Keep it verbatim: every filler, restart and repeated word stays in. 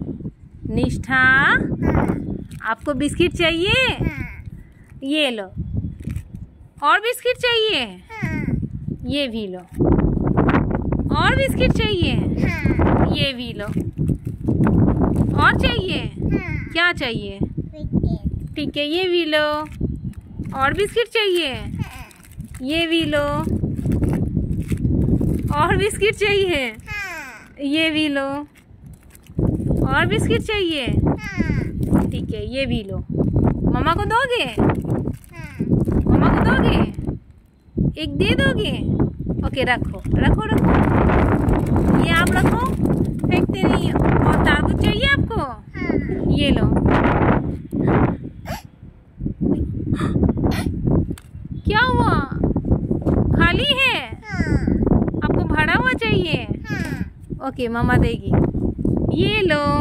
निष्ठा, आपको बिस्किट चाहिए? ये लो। और बिस्किट चाहिए? ये भी लो। और बिस्किट चाहिए? ये भी लो। और चाहिए? क्या चाहिए? ठीक है, ये भी लो। और बिस्किट चाहिए? ये भी लो। और बिस्किट चाहिए? ये भी लो। और बिस्किट चाहिए? ठीक है, ये भी लो। मम्मा को दोगे? मम्मा को दोगे? एक दे दोगे? ओके, रखो रखो रखो। ये आप रखो, फेंकते नहीं हो। और तरबूज चाहिए आपको? ये लो। क्या हुआ? खाली है? आपको भरा हुआ चाहिए? ओके, मम्मा देगी। ये लो।